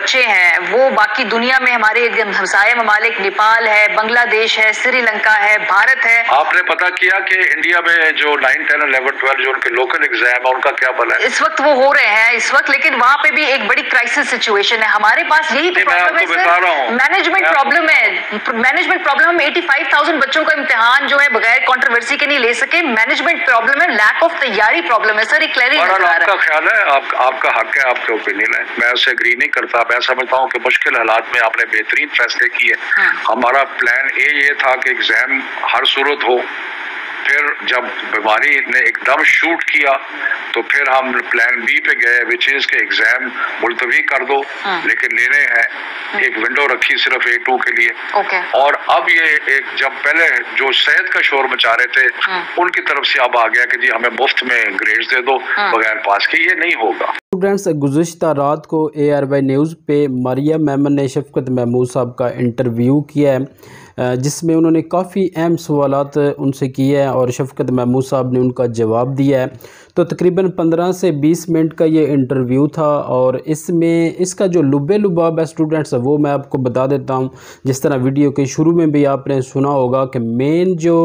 बच्चे हैं वो बाकी दुनिया में हमारे हमसाया ममालिक नेपाल है, बांग्लादेश है, श्रीलंका है, भारत है। आपने पता किया कि इंडिया में जो 9, 10, 11, 12 जो उनके लोकल एग्जाम है उनका क्या बना है? इस वक्त वो हो रहे हैं इस वक्त, लेकिन वहाँ पे भी एक बड़ी क्राइसिस सिचुएशन है। हमारे पास यही तो प्रॉब्लम है सर, मैनेजमेंट प्रॉब्लम है। मैनेजमेंट प्रॉब्लम, हम 85,000 बच्चों का इम्तिहान जो है बगैर कंट्रोवर्सी के नहीं ले सके। मैनेजमेंट प्रॉब्लम है, लैक ऑफ तैयारी प्रॉब्लम है सर। एक आपका ख्याल है, आपका हक है, आपके ओपिनियन है, मैं उससे एग्री नहीं करता। मैं समझता हूँ कि मुश्किल हालात में आपने बेहतरीन फैसले किए। हमारा प्लान ये था कि एग्जाम हर सूरत हो, फिर जब बीमारी ने एकदम शूट किया तो फिर हम प्लान बी पे गए, विच इज के एग्जाम मुलतवी कर दो, लेकिन लेने हैं एक विंडो रखी सिर्फ A2 के लिए। और अब ये एक जब पहले जो सेहत का शोर मचा रहे थे उनकी तरफ से अब आ गया कि जी हमें मुफ्त में ग्रेड्स दे दो बगैर पास के, ये नहीं होगा। स्टूडेंट्स, गुज़िश्ता रात को ARY न्यूज़ पे मरियम मेमन ने शफकत महमूद साहब का इंटरव्यू किया है, जिसमें उन्होंने काफ़ी अहम सवालात उनसे किए हैं और शफकत महमूद साहब ने उनका जवाब दिया है। तो तकरीबन 15 से 20 मिनट का ये इंटरव्यू था और इसमें इसका जो लुबे लुबाब है स्टूडेंट्स वो मैं आपको बता देता हूँ। जिस तरह वीडियो के शुरू में भी आपने सुना होगा कि मेन जो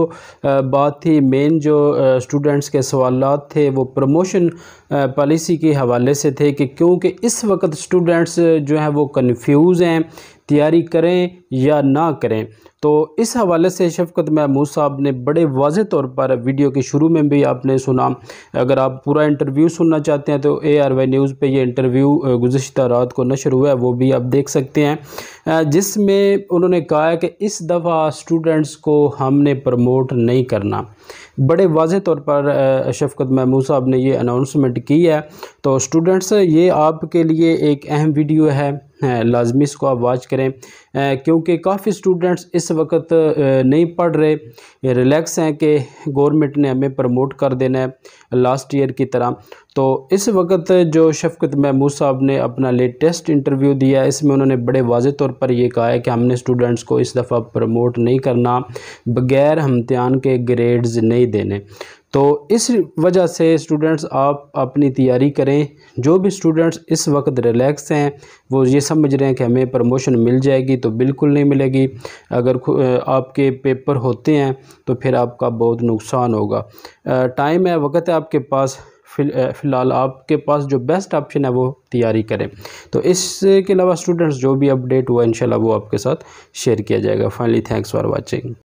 बात थी, मेन जो स्टूडेंट्स के सवालात थे वो प्रमोशन पॉलिसी के हवाले से थे कि क्योंकि इस वक्त स्टूडेंट्स जो हैं वो कन्फ्यूज़ हैं, तैयारी करें या ना करें। तो इस हवाले से शफकत महमूद साहब ने बड़े वाज़ेह तौर पर वीडियो के शुरू में भी आपने सुना। अगर आप पूरा इंटरव्यू सुनना चाहते हैं तो ARY न्यूज़ पे ये इंटरव्यू गुज़िश्ता रात को नशर हुआ है, वो भी आप देख सकते हैं, जिसमें उन्होंने कहा है कि इस दफ़ा स्टूडेंट्स को हमने प्रमोट नहीं करना। बड़े वाज़ेह तौर पर शफकत महमूद साहब ने ये अनाउंसमेंट की है। तो स्टूडेंट्स, ये आपके लिए एक अहम वीडियो है, लाजमी इसको आप वॉच करें, क्योंकि काफ़ी स्टूडेंट्स इस वक्त नहीं पढ़ रहे, रिलैक्स हैं कि गवर्नमेंट ने हमें प्रमोट कर देना है लास्ट ईयर की तरह। तो इस वक्त जो शफकत महमूद साहब ने अपना लेटेस्ट इंटरव्यू दिया है, इसमें उन्होंने बड़े वाज़ेह तौर पर यह कहा है कि हमने स्टूडेंट्स को इस दफ़ा प्रमोट नहीं करना, बग़ैर इम्तिहान के ग्रेड्स नहीं देने। तो इस वजह से स्टूडेंट्स आप अपनी तैयारी करें। जो भी स्टूडेंट्स इस वक्त रिलैक्स हैं वो ये समझ रहे हैं कि हमें प्रमोशन मिल जाएगी, तो बिल्कुल नहीं मिलेगी। अगर आपके पेपर होते हैं तो फिर आपका बहुत नुकसान होगा। टाइम है, वक्त है आपके पास, फ़िलहाल आपके पास जो बेस्ट ऑप्शन है वो तैयारी करें। तो इसके अलावा स्टूडेंट्स जो भी अपडेट हुआ इंशाल्लाह वो आपके साथ शेयर किया जाएगा। Finally thanks for watching.